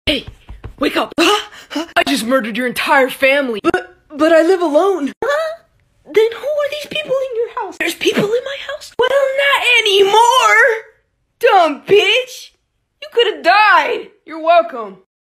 Hey, wake up. I just murdered your entire family. But I live alone. Then who are these people in your house? There's people in my house? Well, not anymore. Dumb bitch. You could have died. You're welcome.